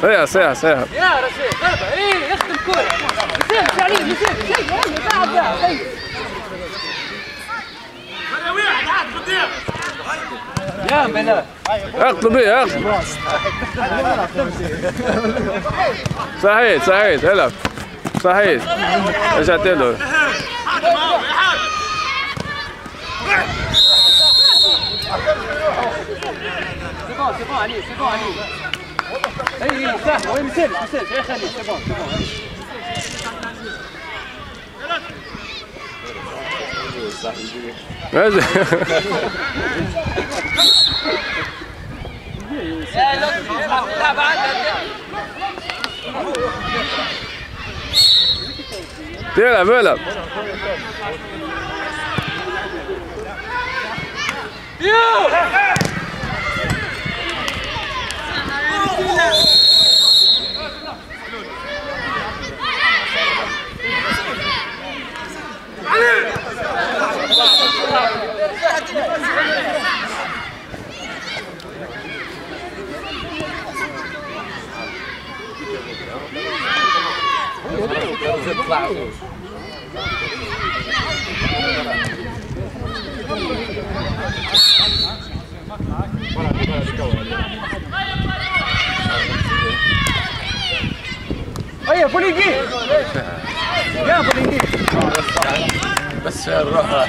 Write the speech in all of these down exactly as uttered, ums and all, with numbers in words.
صيح صيح صيح يا رشيد ضربه ايه يخدم كوره ما يسيبش عليه ما يسيبش شيء هيا تعب لا هيا يا بلا اقتل بيه اقتل صحيح صحيح العب صحيح رجعت له سي بون سي بون علي سي بون علي اي سهل وين مسير مسير اي خليه سي بون سي بون تلعب العب هيا بولينجي يا بولينجي بس الروح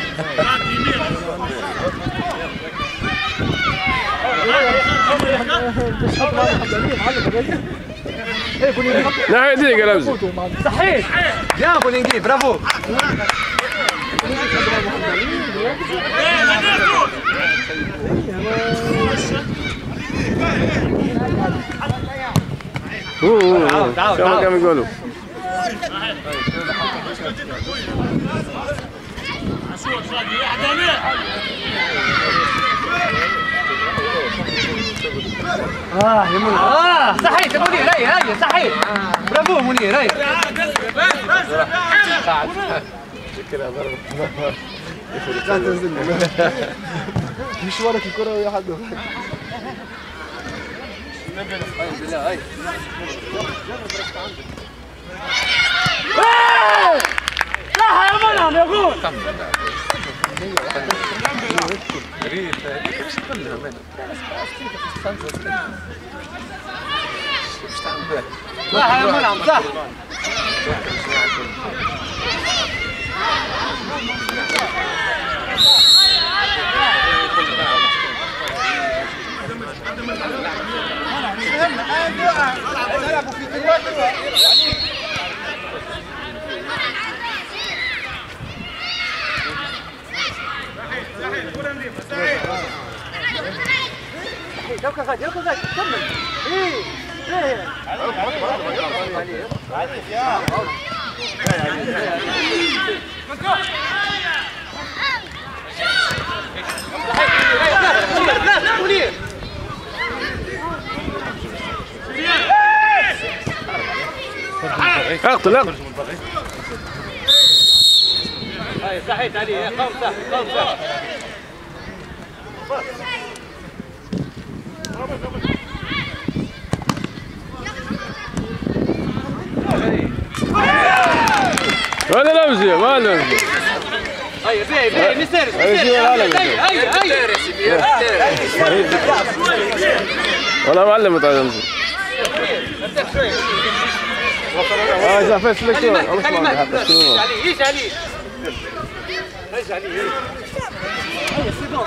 ناحية دي قلبز صحيح يا بولينجي برافو اوه شو كانوا يقولوا اه يا منير اه صحيح يا منير هيا هيا صحيح برافو منير هيا كده ضربة لا تنزل مشوارك الكرة ويا حد بالله هاي لا يا منهم يا جول لا يا منهم صح يوكا غادي يوكا غادي كمل ايه ايه اقتل اقتل هاي صحيت عليه قوم صح قوم صح ولا لمزي ما لمزي هيا باهي باهي مسير مسير هيا هيا هيا والله معلم تاع لمزي اه اذا فاز سلكتور عليه ايش عليه ايش عليه هيا سيدون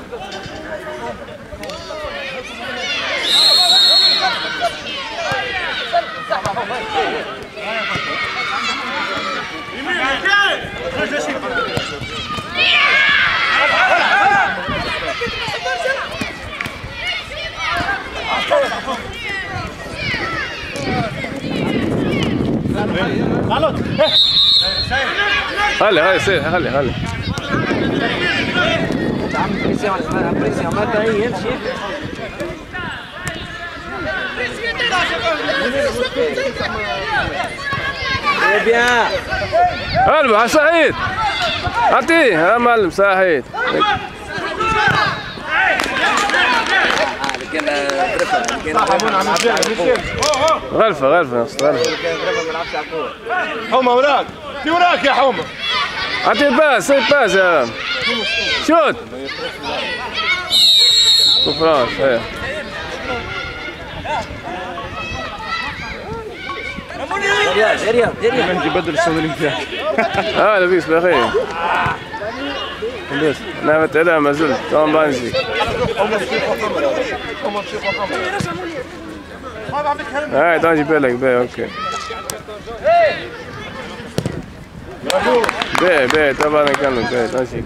خلي خلي سير خلي خلي عم بريسيون عم بريسيون ما باهي يمشي بيان البح سعيد اعطيه يا معلم سعيد كان درفه كان غلفه غلفه نص غلفه كان درفه ما لعبش على الكوره. حومه وراك في وراك يا حومه. اعطيه باس اي باس يا شوت كفراس ايه رياض رياض رياض نجي بدل السنه اللي فاتت. اه لبيس بخير لبيس نامت عليها ما زلت توم بانزي هاي تانجي بالك بيه اوكي بيه بيه طبعا نكمل بيه تانجي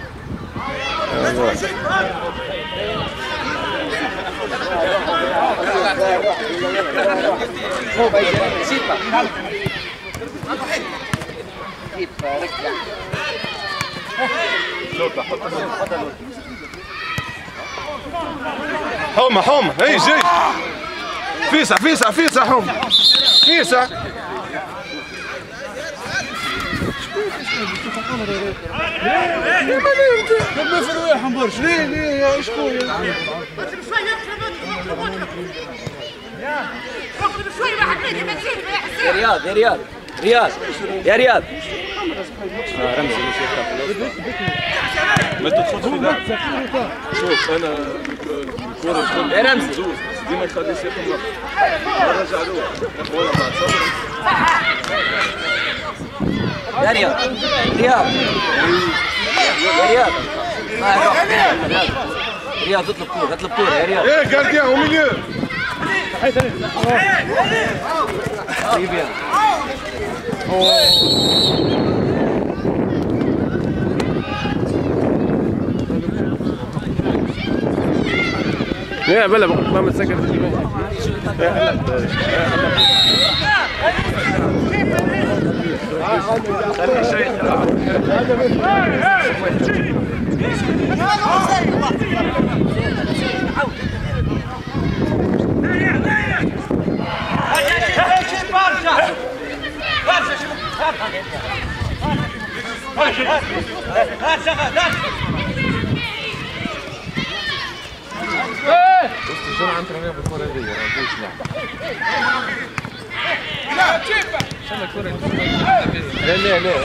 حومه حومه اي جاي فيسع فيسع فيسع حومه فيسع. ما في رواح برش ليه ليه يا شكون يا رياض يا رياض رياض يا رياض آه رمزي ما تدخلش في ده. شوف انا الكوره تكون يا رمزي ديما تخلي سيكون نرجع له ولا بعد صبر. يا رياض رياض يا رياض ما روح رياض رياض اطلب كوره اطلب كوره يا رياض. ايه قال او مليون طيب يا يا بلا ما متسكر لا لا لا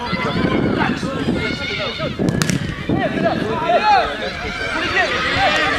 Yeah.